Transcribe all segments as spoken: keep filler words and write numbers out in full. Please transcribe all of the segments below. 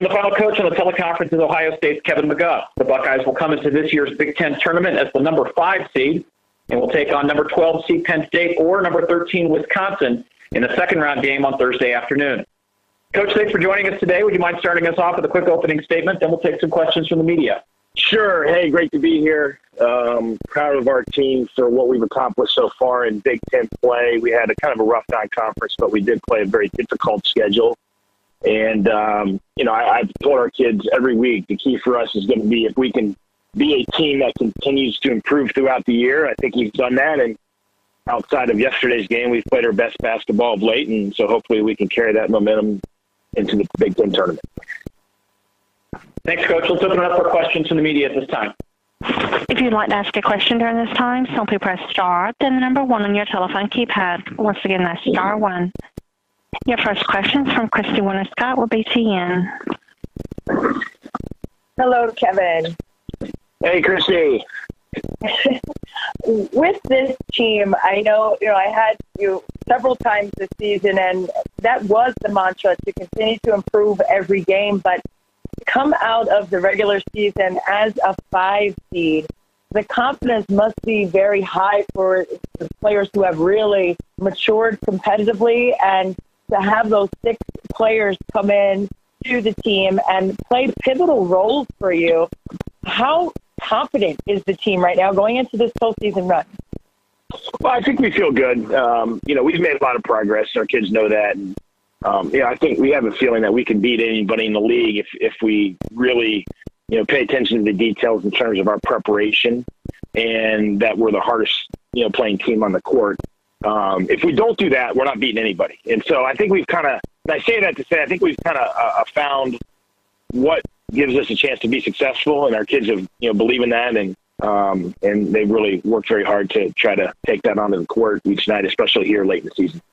The final coach on the teleconference is Ohio State's Kevin McGuff. The Buckeyes will come into this year's Big Ten tournament as the number five seed and will take on number twelve seed Penn State or number thirteen Wisconsin in the second round game on Thursday afternoon. Coach, thanks for joining us today. Would you mind starting us off with a quick opening statement? Then we'll take some questions from the media. Sure. Hey, great to be here. Um, proud of our team for what we've accomplished so far in Big Ten play. We had a kind of a rough non-conference, but we did play a very difficult schedule. And, um, you know, I, I've told our kids every week the key for us is going to be if we can be a team that continues to improve throughout the year. I think we've done that. And outside of yesterday's game, we've played our best basketball of late. And so hopefully we can carry that momentum into the Big Ten tournament. Thanks, Coach. Let's open it up for questions from the media at this time. If you'd like to ask a question during this time, simply press star, then the number one on your telephone keypad. Once again, that's star one. Your first question is from Christy Winter-Scott with B T N. Hello, Kevin. Hey, Christy. With this team, I know, you know, I had you several times this season, and that was the mantra, to continue to improve every game, but come out of the regular season as a five seed, the confidence must be very high for the players who have really matured competitively, and to have those six players come in to the team and play pivotal roles for you. How confident is the team right now going into this postseason run? Well, I think we feel good. Um, you know, we've made a lot of progress. Our kids know that. And, um, yeah, I think we have a feeling that we can beat anybody in the league if, if we really, you know, pay attention to the details in terms of our preparation, and that we're the hardest, you know, playing team on the court. Um, if we don't do that, we're not beating anybody. And so I think we've kind of, and I say that to say, I think we've kind of uh, found what gives us a chance to be successful, and our kids have, you know, believe in that, and um, and they've really worked very hard to try to take that onto the court each night, especially here late in the season.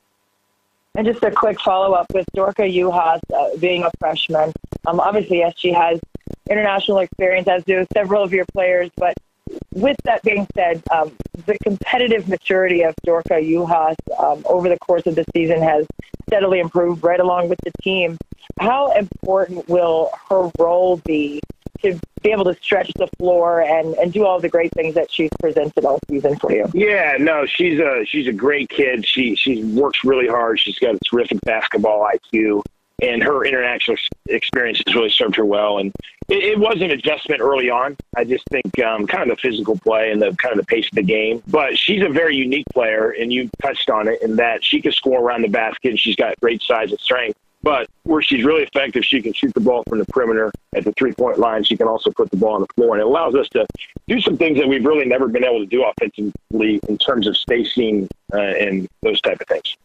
And just a quick follow-up with Dorka Juhas uh, being a freshman. Um, obviously, yes, she has international experience, as do several of your players, but with that being said, um, the competitive maturity of Dorka Juhas um, over the course of the season has steadily improved right along with the team. How important will her role be to be able to stretch the floor and, and do all the great things that she's presented all season for you? Yeah, no, she's a she's a great kid. She she works really hard. She's got a terrific basketball I Q, and her international experience has really served her well. And it, it was an adjustment early on. I just think um, kind of the physical play and the kind of the pace of the game. But she's a very unique player, and you touched on it in that she can score around the basket, and she's got great size and strength. But where she's really effective, she can shoot the ball from the perimeter at the three-point line. She can also put the ball on the floor, and it allows us to do some things that we've really never been able to do offensively in terms of spacing uh, and those type of things.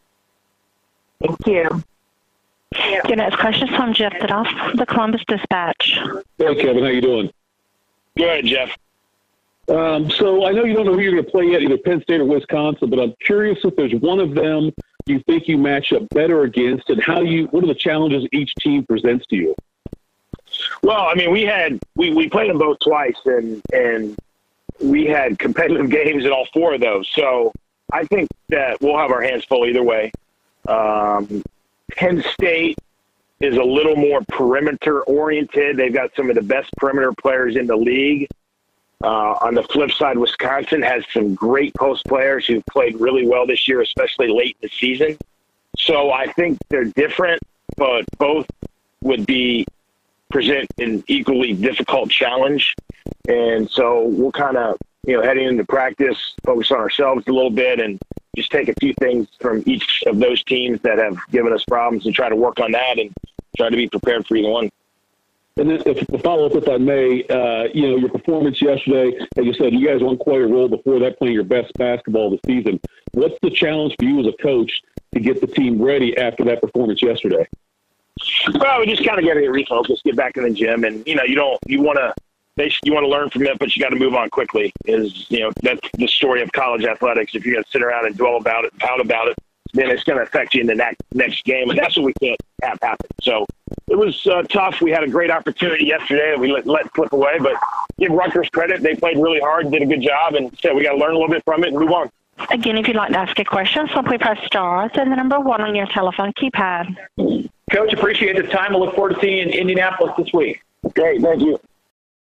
Thank you. Your next question is from Jeff Dadoff, the Columbus Dispatch. Hey, Kevin. How you doing? Good, Jeff. Um, so I know you don't know who you're going to play yet, either Penn State or Wisconsin, but I'm curious if there's one of them you think you match up better against, and how you, what are the challenges each team presents to you? Well, I mean, we had we, we played them both twice, and and we had competitive games in all four of those. So I think that we'll have our hands full either way. Um, Penn State is a little more perimeter-oriented. They've got some of the best perimeter players in the league. Uh, on the flip side, Wisconsin has some great post players who've played really well this year, especially late in the season. So I think they're different, but both would be present an equally difficult challenge. And so we'll kind of, you know, heading into practice, focus on ourselves a little bit and just take a few things from each of those teams that have given us problems and try to work on that and try to be prepared for either one. And then if to follow up, if I may, uh, you know, your performance yesterday, as you said, you guys won quite a role before that, playing your best basketball of the season. What's the challenge for you as a coach to get the team ready after that performance yesterday? Well, we just kind of got to get refocused, get back in the gym, and you know, you don't, you want to, you want to learn from it, but you got to move on quickly. Is you know, that's the story of college athletics. If you're going to sit around and dwell about it, and pout about it, then it's going to affect you in the next next game, and that's what we can't have happen. So it was uh, tough. We had a great opportunity yesterday that we let, let slip away, but give Rutgers credit. They played really hard, did a good job, and said we got to learn a little bit from it and move on. Again, if you'd like to ask a question, simply press star, then the number one on your telephone keypad. Coach, appreciate the time. We'll look forward to seeing you in Indianapolis this week. Great. Thank you.